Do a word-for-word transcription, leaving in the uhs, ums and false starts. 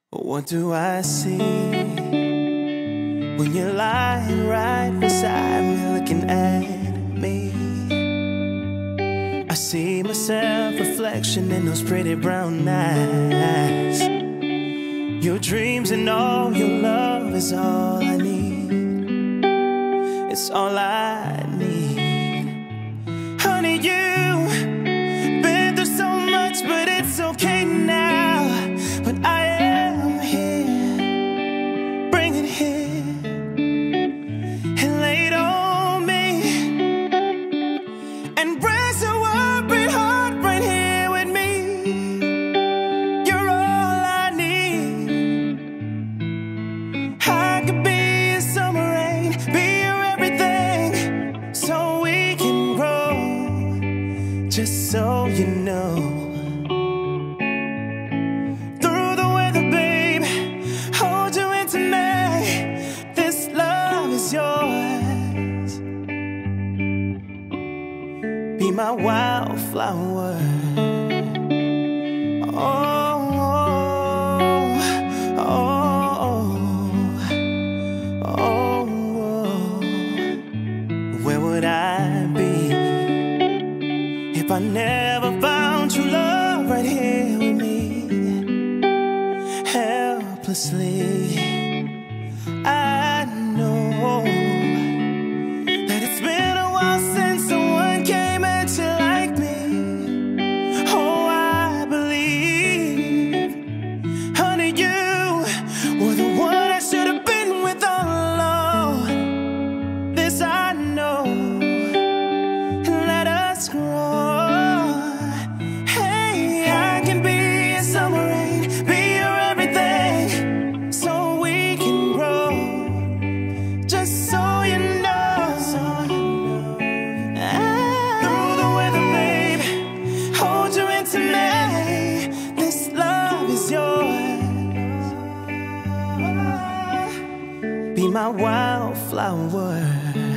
What do I see when you're lying right beside me looking at me? I see myself reflection in those pretty brown eyes. Your dreams and all your love is all I need. It's all I need. Honey, you've been through so much, but it's okay now. But I am here. Bring it here and lay it on me, and rest your worried heart right here with me. You're all I need. I could be your summer rain, be your everything, so we can grow. Just so you know, be my wildflower. Oh, oh, oh, oh, oh. Where would I be if I never found true love right here with me? Helplessly, I know that it's been a while since someone came at you like me. Oh, I believe, honey, you were the one I should have been with all along. This I know. Let us grow. Hey, I can be your summer rain, be your everything, so we can grow. Just so you know. Be my wildflower.